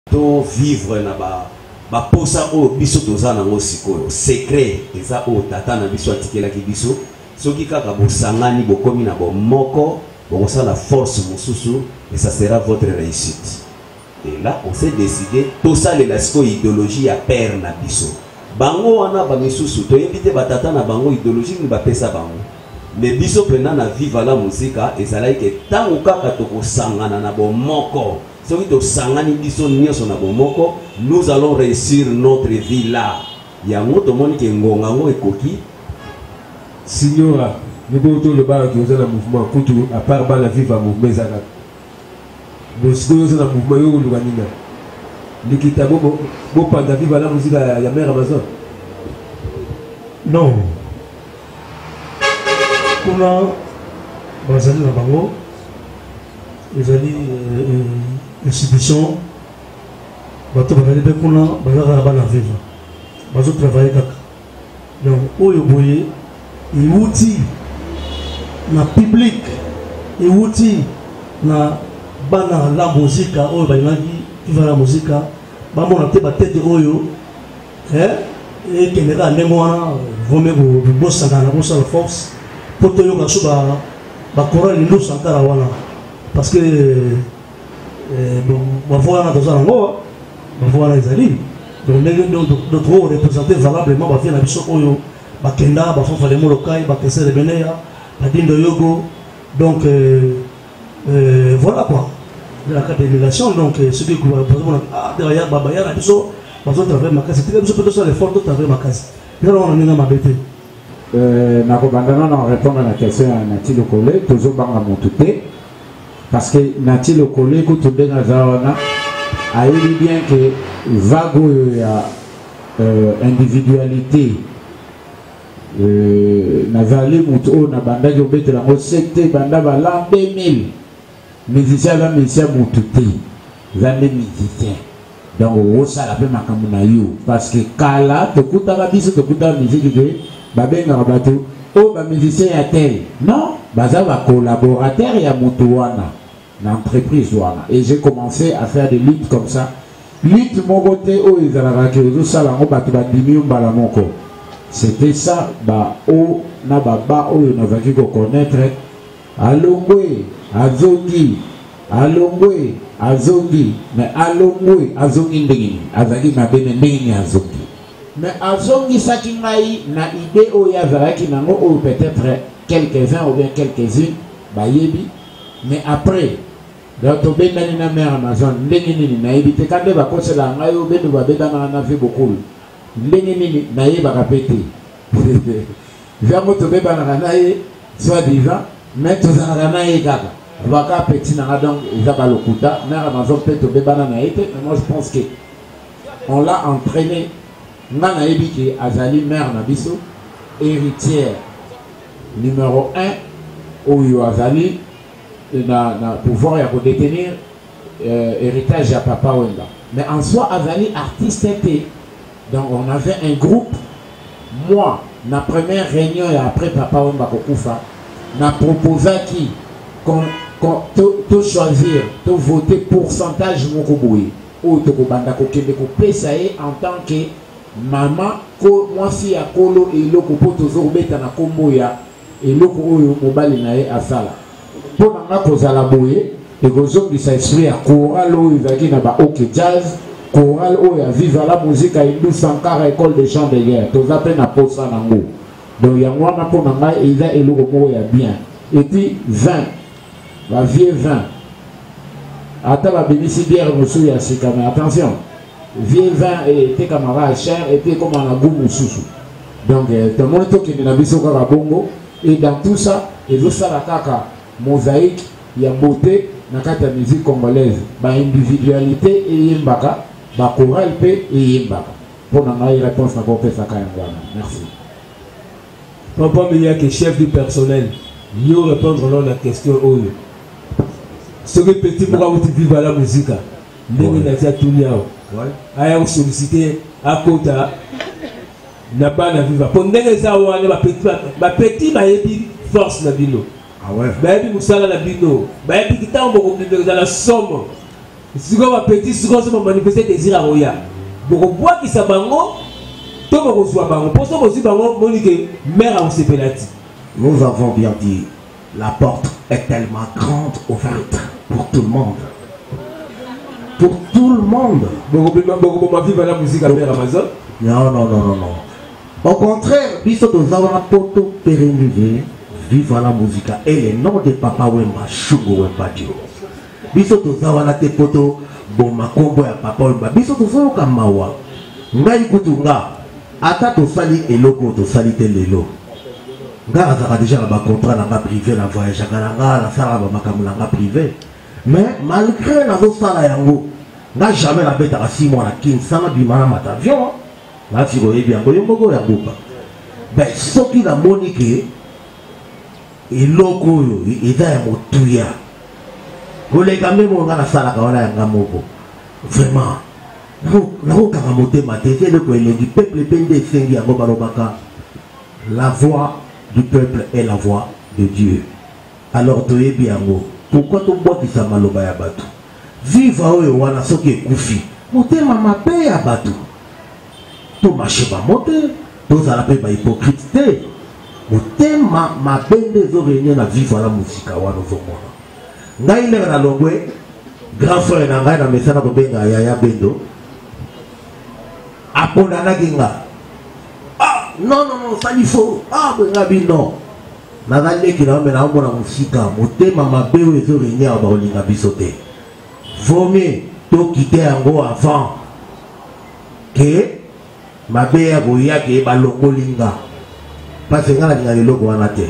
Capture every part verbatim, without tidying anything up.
to vivre na ba ba posa o biso tozana ngo sikoyo secret eza o tata na biso atikela ki biso soki kaka bosangani bokomi na bo moko bokosala force mususu et ça sera votre réussite. Et là on s'est décidé tout ça les lasiko idéologie ya père na biso bango wana ba misusu to yebite batata na bango idéologie ni ba pesa bango mais biso pena na viva la musika ezala ke tango kaka tokosangana na bo moko soki tosangani biso nyonso na bo moko nous allons réussir notre vie là yango tomoni ke ngonga ngo ekoki signora ne boto le bar qui est dans mouvement kutu à part ba la viva mouvement ezaka bosiko yo na mouvement yo lukanina likita bo bo panda viva la musique ya mère Amazon non kuna bazali na bango ezali institution bato bazali pe kuna bazaka bana viva bazo travailler kaka donc oyo boye iwuti na public iwuti na bana la muzika oyo balinaki viva la muzika bamona te batete oyo eh ekendeka ndenge wana vome bosangana na kosala force po toyoka so bakorali lindo sankara wana parce que bavoa wana toza nango bavoa wana ezali donc ndenge d'autres représenter valablement bafie na biso oyo bakenda bafofale molokai bakesere beneya badindo yogo donc voilà quoi la carte d'émigration donc ce qui derrière babaya na biso bazo travailler makasi te biso peut ça l'effort de travailler makasi alors on a ninga mabete euh nakobandana na répondre à la question à Nati Lokole tozo banga montute parce que Nati Lokole ko to denga zawana a eu bien que vago ya euh, individualité euh nazali muto na banda jo betela ngo secte banda bala deux mille musicien la musicien montute zande musicien donc on ça la pe makambo na yo parce que kala to kutaka biso to kutaka musique de babenga bato o ba musicien ya tel non baza ba collaborateur ya moto wana na entreprise wana et j'ai commencé à faire des luttes comme ça lutte mon côté o ezalaka ke zo sala ngo bato ba dimi mbala moko c'était ça ba o na baba o na vaki ko connaître alongwe azongi alongwe azongi mais alongwe azongi ndenge azaki mabene ndenge azongi mais azongi saki ngai na idée o ya zaraki nango o peut-être quelques-uns ou bien quelques-unes bayebi mais après donc to bendani na mère Amazon ndenge nini na yebi te kande ba kosela ngai o bendo ba bendana na fi beaucoup ndenge nini na yeba kapete vraiment to bebana na ye soit disant mais to zana na ye kaka baka petit na donc izaba lokuta mère Amazon peut to bebana na yete mais moi je pense que on l'a entraîné ngana yebi ke azali mère na biso héritière numéro un oyo azali na na pouvoir ya ko détenir euh, héritage à papa Wenda mais en soi azali artiste était donc on avait un groupe moi na première réunion et après papa Wenda kokufa na proposa qui qu'on to, to choisir to voter pourcentage moko boye o to ko banda ko kende ko pesa en tant que maman ko mwasi ya kolo eloko po tozobeta na kombo ya eloko oyo mobali na ye asala po nanga kozala boye e kozongisa esprit ya choral oyo ezalaki na ba ok jazz choral oyo ya viva la musique ya Indou Sankara école de chant de guerre toza pe na posa nango donc yango wana po nanga eza eloko moko ya bien et puis vingt ba vieux vingt ata babimisi bière mosusu ya sika mais attention vieux vin était camarade cher et puis comme on a goût moussousou donc tout le monde qui n'a biso kaka bongo et dans tout ça et tout ça la kaka mosaïque il y a beauté na kata musique congolaise ba individualité et yembaka ba choral pe et yembaka pour na ngai réponse na ko pesa kayangwana merci papa meilleur que chef du personnel nous répondre à la question oyo ce que petit pour vous vivre la musique ndenge na tia tunyao aya vous solliciter à kota na bana viva pour ndenge za wana ba petit ba petit ba yebi force na bino ah ouais ba yebi musala na bino ba yebi kitambo ko ndenge za la somme Si vous avez petit, si vous avez manifesté désir à Roya, vous voyez qui s'abango, tout le monde soit bango. Pour ça, vous aussi bango, Monique, mère en sépélati. Nous avons bien dit, la porte est tellement grande ouverte pour tout le monde. Pour tout le monde. Vous pouvez vivre la musique à Mère Amazon? Non, non, non, non, non. Au contraire, biso tozawa na poto pérenniser, vivre la musique et les noms de Papa Wemba, Chungo Wemba Dio. Biso tozawa na te poto boma kombo ya Papa Wemba. Biso tozawa kamawa. Ngai kutunga, ata tosali eloko tosali te lelo. Nga azaka déjà na ba contrat na nga privé na voyage na nga na sala ba makambo na nga privé. Mais malgré na zo sala yango, nga jamais na beta ka six mois na Kinshasa bimana matavion. Là, tu vois bien, il y a beaucoup de choses. Mais ce qui a moniqué, il loco, il est un motouya. Vous les gamins, on a la salle à la moko. Vraiment. Nous, quand on a monté ma tête, c'est le peuple pendé Sengi à Gobarobaka. La voix du peuple est la voix de Dieu. Alors, tu es bien, pourquoi tu bois qui s'amaloba ya batu? Vive à eux, on a ce qui est koufi. Monté ma ma paix à batu. Tout marché pas monter, tout ça l'appelle pas hypocrite. Monter ma ma bende des réunions à vivre la musique à Wano Zomona. Ngaïle na longwe, grand frère na ngaï na mesana ko benga Yaya Bendo. Aponda na genga. Ah non non non, ça il faut. Ah benga bino. Na ngale ki na me na ngona musique, monter ma ma bende des réunions à Baolinga bisoté. Vaut mieux to quitter yango avant que ma belle boya ke balongo linga parce que ngala ngala loko wana te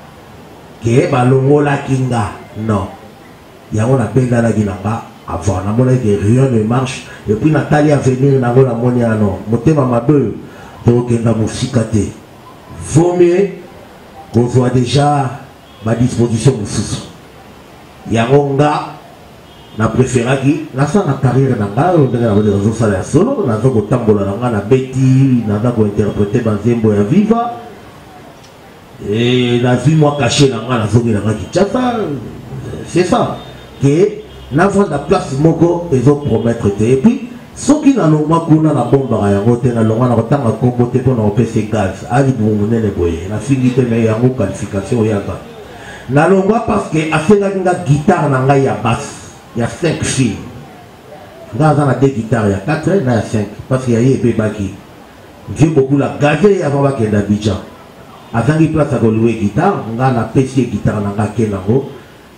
ke balongo la kinga non yango na benda la ginanga avant na mona ke rien ne marche et puis Nathalie à venir na ngona monia non motema mabe to kenda musika te vaut mieux qu'on soit déjà ma disposition mususu yango nga na préféraki na sa na carrière na nga ndenge na bode zo sala solo na zo kotambola na nga na beti na za ko interpréter banzembo ya viva et na vie moi caché na nga na zo na nga Kinshasa. C'est ça que na vendre la place moko ezo promettre te et puis soki na longwa kuna na bomba yango te na longwa na kotanga kombo te pona opese gaz ali bungunene boye na fingi te mais yango qualification yaka na longwa parce que asenga nga guitare na nga ya basse. Il y a cinq filles. Dans la deux guitares, il y a quatre, il y a cinq. Parce qu'il y a eu des baki. J'ai beaucoup la gazée avant qu'il y ait d'Abidjan. Avant qu'il place à louer guitare, on a P C guitare dans la Kenango.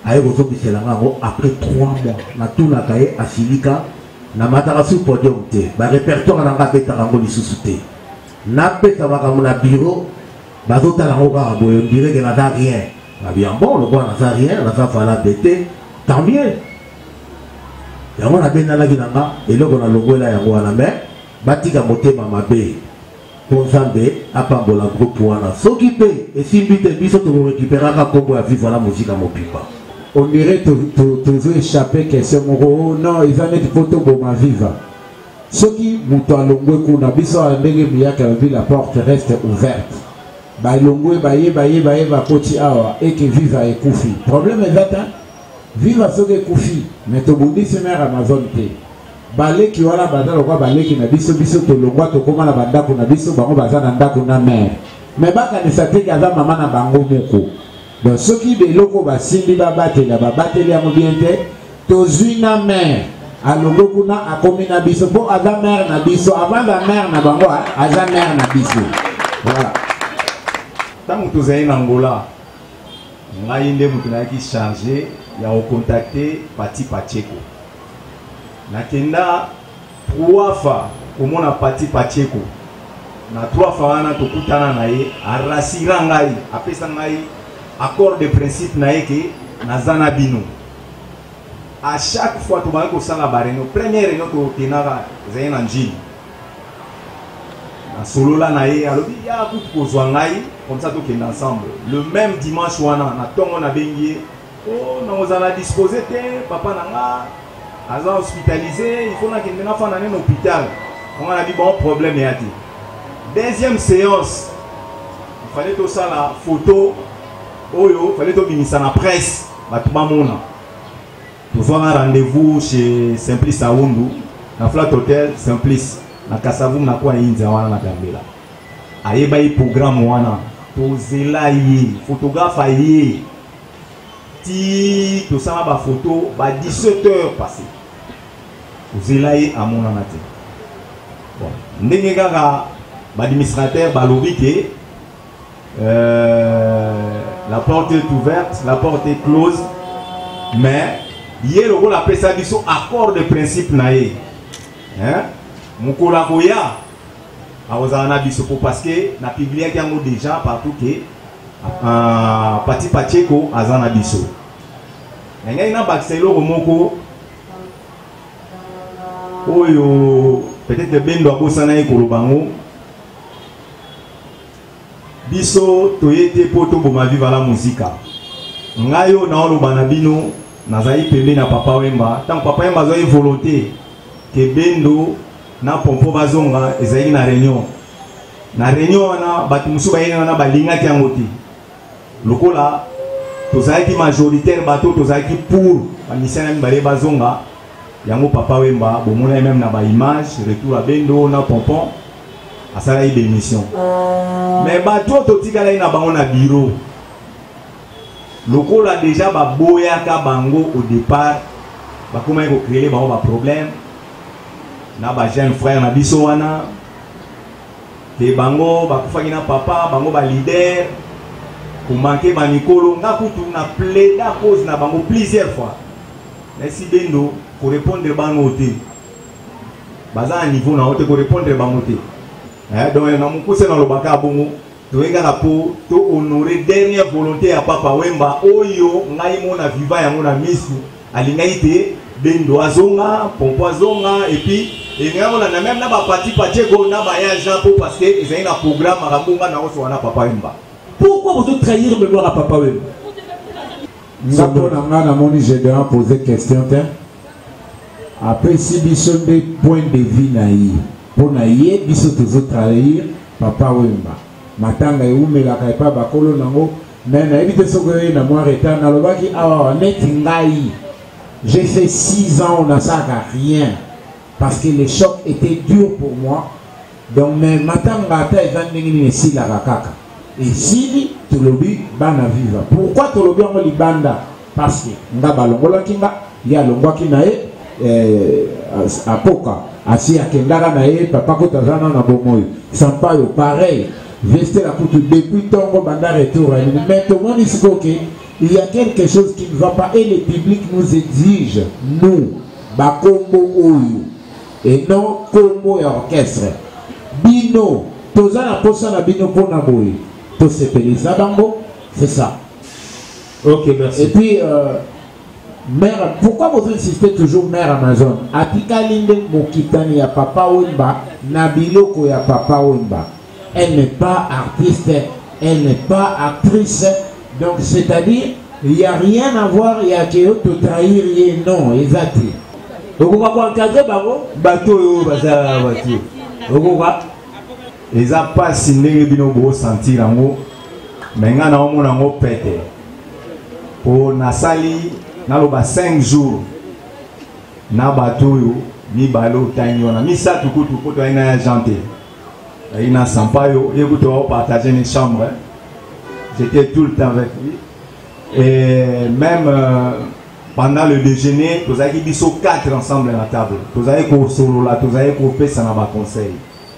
Après trois mois, on a tout la cahier à Silika. On a matarasu podium. Le répertoire dans la pétarango li sous-souté. Na pétarango na bureau. Bazota la roga, on dirait qu'il n'y a rien. Bien bon, le bois n'a rien, on a fait la bêter. Tant mieux. Yango na bena la ginanga eloko na longola yango wana me batika motema mabe konzambe apambola groupe wana soki pe esimbi te biso to récupéraka kombo ya vivre la musique à mopimba. On dirait toujours échapper question moko non ils en est photo boma viva soki muto alongwe kuna biso ndenge miyaka la porte reste ouverte ba longwe ba ye ba ye ba ye ba koti awa et que viva et kufi problème est là. Viva soke kufi mais to bundisi mère Amazon te baleki wana bazalo kwa baleki na biso biso to longwa to koma na bandako na biso bango bazana ndako na mère mais baka ni sateki aza mama na bango moko donc soki beloko basimbi babatela babateli yango bien te to zwina mère alongo kuna akomi na biso po aza mère na biso avant la mère na bango aza mère na biso voilà tant que tu es en Angola ngai nde mutu na ki changer ya contacter Pati Pacheko nakenda trois fois komona Pati Pacheko na trois fois wana tokutana na ye arasira ngai apesa ngai accord de principe na ye ke nazana bino à chaque fois to ba ko sala bareno première réunion to tenaka zaina njini na solo la na ye alobi ya kutu kozwa ngai comme ça tokenda ensemble le même dimanche wana na tongo na bengi oh nous allons disposer de papa nanga aza hospitalisé il faut na kende na fana na hôpital on a dit bon problème et a dit deuxième séance il fallait tout ça la photo oyo il fallait tout binisa na presse ba tuba mona Toujours un rendez-vous chez Simplice Aoundou, dans Flat Hotel, Simplice, na Kasavu, na quoi India, wana na Gambela. Aye bayi programme wana, tozela ye, photographe aye, ti, tout ça ba photo, ba dix-sept heures passées. Tozela ye à mon anate. Bon, ndenge kaka, ba administrateur, ba lobike, euh, la porte est ouverte, la porte est close, mais hier le rôle appelle ça biso accord de principe naé. Hein? Mukola koya awazana biso parce que na publié qu'il y a déjà partout que euh, Pati Pacheko azana biso. Nga ina bakselo moko oyo peut-être bendo abosana e kolobango biso toyete poto boma viva la musica. Ngayo na oloba na bino nazali pembe na Papa Wemba tant Papa Wemba zo volonté que bendo na pompo bazonga ezali na réunion na réunion na batu musu bayina na balinga ki angoti lokola tozali ki majoritaire bato tozali ki pour bamisana mbale bazonga yango Papa Wemba bomona même na ba image retour à bendo na pompon asala yi démission mais bato totikala na bango na bureau lokola déjà ba boyaka bango au départ ba comment ko créer bango ba problème na ba jeune frère na biso wana te bango ba kufaki na papa bango ba leader ko manquer ba Nikolo nga kutu na plaida cause na bango plusieurs fois mais si bendo ko répondre bango te baza niveau na ote ko répondre bango te eh donc na mukuse na lobaka bongo toyeka na po to honorer dernière volonté à Papa Wemba oyo ngai mona viva yango na misu alingai te bendo azonga pompo azonga et puis et ngai mona na même na ba Pati Pacheko na ba ya Jean po parce que ils ont un programme arabonga na oso na Papa Wemba. Pourquoi vous devez trahir le mémoire à Papa Wemba? Nzambo na nga na moni je dois poser question te après si biso des points de vue na yi pour na yi biso toujours trahir Papa Wemba matanga eumelaka epa bakolo nango mais nayebi te soki na mwa retard nalobaki awa neti ngai j'ai fait six ans on a ça rien parce que le choc était dur pour moi donc mais matanga ata eza ndenge nini esilaka kaka esili tolobi bana viva pourquoi tolobi yango libanda parce que nga balongolaki nga ye alongwaki na ye eh, apoka asi akendaka na ye papa kotazana na bomoi sampayo pareil Vester la couture depuis ton banda retour. Mais tout le monde dit qu'il y a quelque chose qui ne va pas et le public nous exige, nous, Bakombo Oyo, et non Kombo et orchestre. Bino, tous la posa na Bino pour Naboui. Tous ces pays, ça bango, c'est ça. Ok, merci. Et puis, euh, mère, pourquoi vous insistez toujours mère Amazon? Atika Linde Mokitani ya Papa Wemba, Nabiloko ya Papa Wemba. Elle n'est pas artiste, elle n'est pas actrice. Donc, c'est-à-dire, il n'y a rien à voir, il y a que te trahir, non, exact. Donc, on va encadrer Bango, bateau, bazar, voiture. Donc, on va. Ils n'ont pas signé le bino sentir en haut, mais ils ont un peu pété. Pour Nasali, nous avons cinq jours. Nous avons ni balo, ni ça, tout coup, tout coup, tout a janté. Il n'a pas partagé une chambre. J'étais tout le temps avec lui. Et même euh, pendant le déjeuner, nous avons dit quatre ensemble à la table. Nous avons dit solo là, nous avons fait ça dans le conseil.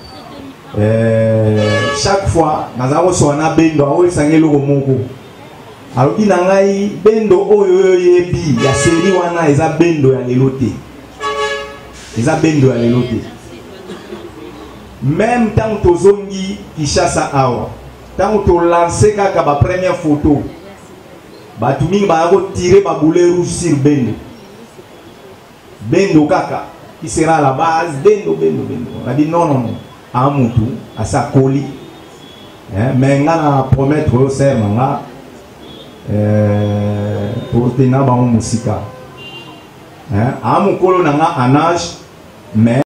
Chaque fois, nous avons dit que bendo, nous avons dit que alors il y a bendo oyo yebi, il y a série wana, il y a bendo ya lelote. Il y a bendo ya lelote. Même tant que Zongi qui chasse à Awa, tant que tu lances la première photo, tu vas tirer le boulet rouge sur Bendo. Bendo Kaka, qui sera à la base, Bendo, Bendo, Bendo. On a dit non, non, non, à Moutou, à sa colis. Mais on a promettre au serment pour tenir la musique. À mon colo, on a un âge, mais